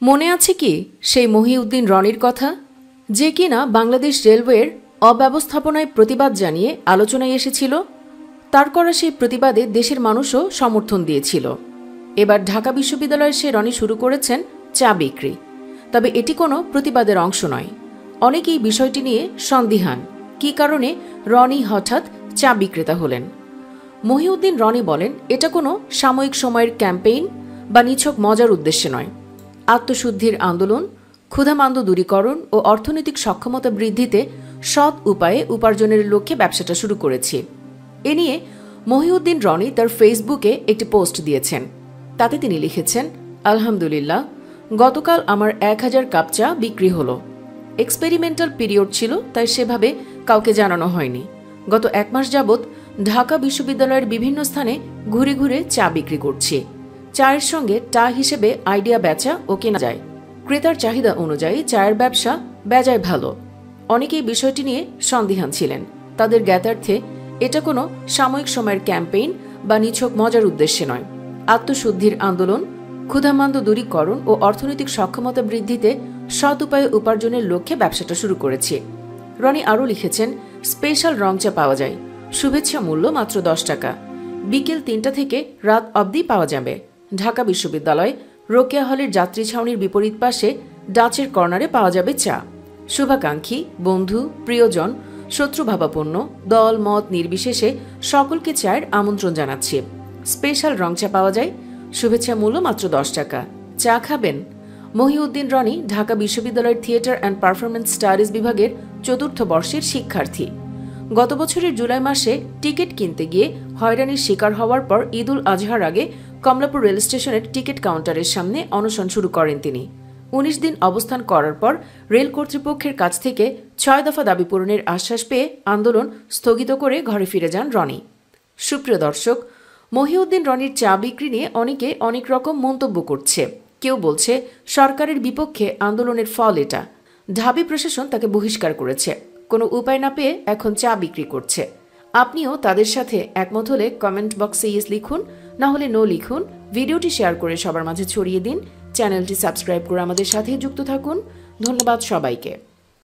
মনে আছে কি সেই মহিউদ্দিন রনির কথা, যে কিনা বাংলাদেশ রেলওয়ের অব্যবস্থাপনায় প্রতিবাদ জানিয়ে আলোচনায় এসেছিল? তার করা সেই প্রতিবাদে দেশের মানুষও সমর্থন দিয়েছিল। এবার ঢাকা বিশ্ববিদ্যালয়ের সে রনি শুরু করেছেন চা বিক্রি। তবে এটি কোনো প্রতিবাদের অংশ নয়। অনেকেই বিষয়টি নিয়ে সন্দিহান, কী কারণে রনি হঠাৎ চা বিক্রেতা হলেন। মহিউদ্দিন রনি বলেন, এটা কোনো সাময়িক সময়ের ক্যাম্পেইন বা নিছক মজার উদ্দেশ্যে নয়। আত্মশুদ্ধির আন্দোলন, ক্ষুধামান্দ্য দূরীকরণ ও অর্থনৈতিক সক্ষমতা বৃদ্ধিতে সৎ উপায়ে উপার্জনের লক্ষ্যে ব্যবসাটা শুরু করেছি। এ নিয়ে মহিউদ্দিন রনি তার ফেসবুকে একটি পোস্ট দিয়েছেন। তাতে তিনি লিখেছেন, আলহামদুলিল্লাহ, গতকাল আমার 1000 কাপ চা বিক্রি হলো। এক্সপেরিমেন্টাল পিরিয়ড ছিল, তাই সেভাবে কাউকে জানানো হয়নি। গত 1 মাস যাবৎ ঢাকা বিশ্ববিদ্যালয়ের বিভিন্ন স্থানে ঘুরে ঘুরে চা বিক্রি করছি। চায়ের সঙ্গে টা হিসেবে আইডিয়া বেচা ও কেনা যায়। ক্রেতার চাহিদা অনুযায়ী চায়ের ব্যবসা বেজায় ভালো। অনেকেই বিষয়টি নিয়ে সন্দিহান ছিলেন। তাদের জ্ঞাতার্থে এটা কোনো সাময়িক সময়ের ক্যাম্পেইন বা নিছক মজার উদ্দেশ্যে নয়। আত্মশুদ্ধির আন্দোলন, ক্ষুধামান্দ্য দূরীকরণ ও অর্থনৈতিক সক্ষমতা বৃদ্ধিতে সৎ উপায়ে উপার্জনের লক্ষ্যে ব্যবসাটা শুরু করেছি। রনি আরও লিখেছেন, স্পেশাল রং চা পাওয়া যায়, শুভেচ্ছা মূল্য মাত্র 10 টাকা। বিকেল 3টা থেকে রাত অবধি পাওয়া যাবে। ঢাকা বিশ্ববিদ্যালয় রোকেয়া হলের যাত্রী ছাউনির বিপরীত পাশে ডাচের কর্নারে পাওয়া যাবে চা। শুভাকাঙ্ক্ষী, বন্ধু, প্রিয়জন, শত্রুভাবাপন্ন, দল মত নির্বিশেষে সকলকে চায়ের আমন্ত্রণ জানাচ্ছি। স্পেশাল রং চা পাওয়া যায়, শুভেচ্ছা মূল্য মাত্র 10 টাকা। চা খাবেন? মহিউদ্দিন রনি ঢাকা বিশ্ববিদ্যালয়ের থিয়েটার অ্যান্ড পারফরমেন্স স্টাডিজ বিভাগের 4র্থ বর্ষের শিক্ষার্থী। গত বছরের জুলাই মাসে টিকিট কিনতে গিয়ে হয়রানির শিকার হওয়ার পর ঈদুল আজহার আগে কমলাপুর রেল স্টেশনের টিকিট কাউন্টারের সামনে অনশন শুরু করেন তিনি। 19 দিন অবস্থান করার পর রেল কর্তৃপক্ষের কাছ থেকে 6 দফা দাবি পূরণের আশ্বাস পেয়ে আন্দোলন স্থগিত করে ঘরে ফিরে যান রনি। সুপ্রিয় দর্শক, মহিউদ্দিন রনির চা বিক্রি নিয়ে অনেকে অনেক রকম মন্তব্য করছে। কেউ বলছে সরকারের বিপক্ষে আন্দোলনের ফল এটা, ঢাবি প্রশাসন তাকে বহিষ্কার করেছে, কোনো উপায় না পেয়ে এখন চা বিক্রি করছে। আপনিও তাদের সাথে একমত হলে কমেন্ট বক্সে ইয়েস লিখুন, না হলে নো লিখুন। ভিডিওটি শেয়ার করে সবার মাঝে ছড়িয়ে দিন। চ্যানেলটি সাবস্ক্রাইব করে আমাদের সাথে যুক্ত থাকুন। ধন্যবাদ সবাইকে।